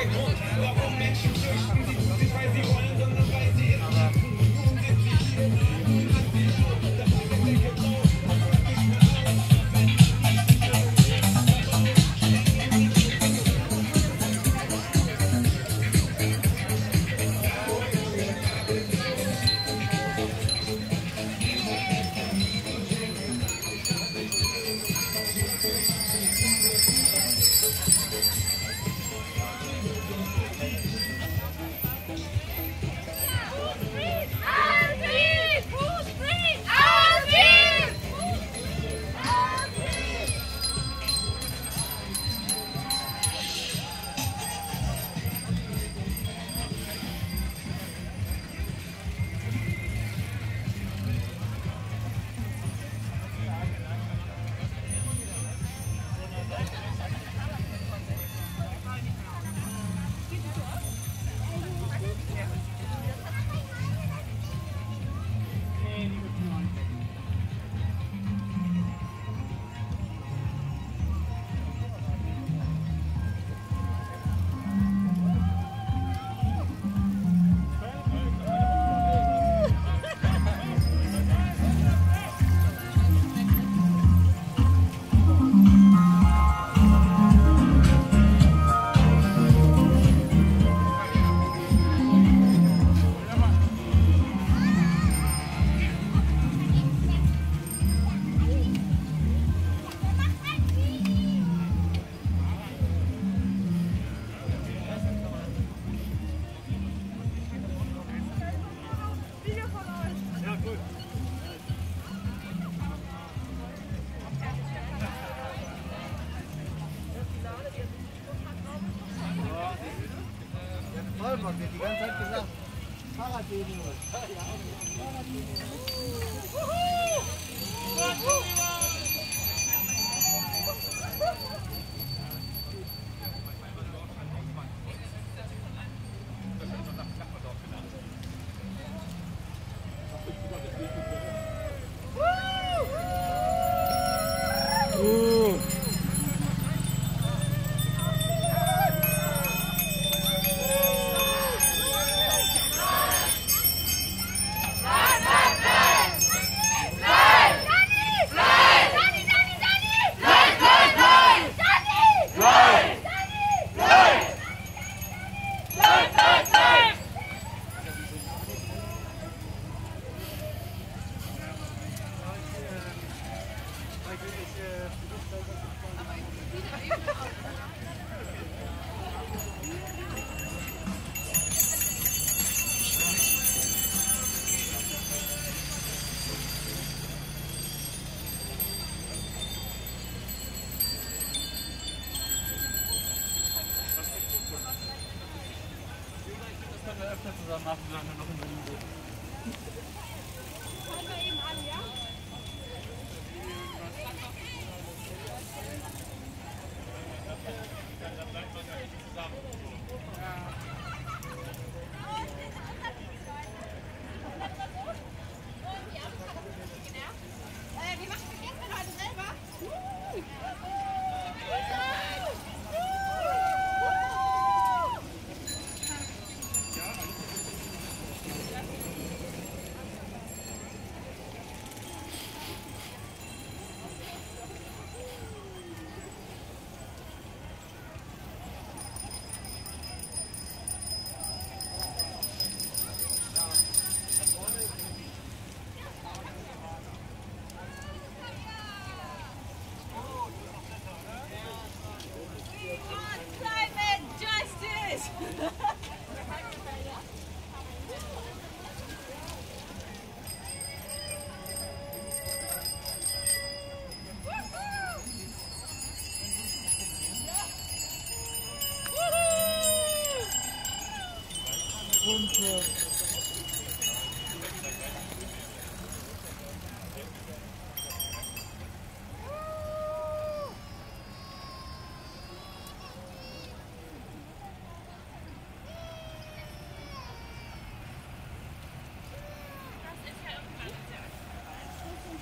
Grund, warum Menschen fürchten. Sie tun nicht, weil sie wollen, sondern weil sie es müssen. Nun sind sie hier, nun sind sie laut. Dabei wird der Gebrauch, das hört nicht mehr Vollbock wird die ganze Zeit gesagt. Fahrradwegen. Zusammen machen, solange wir noch in Berlin sind. Fangen wir eben an, ja? Da bleibt man ja nicht zusammen.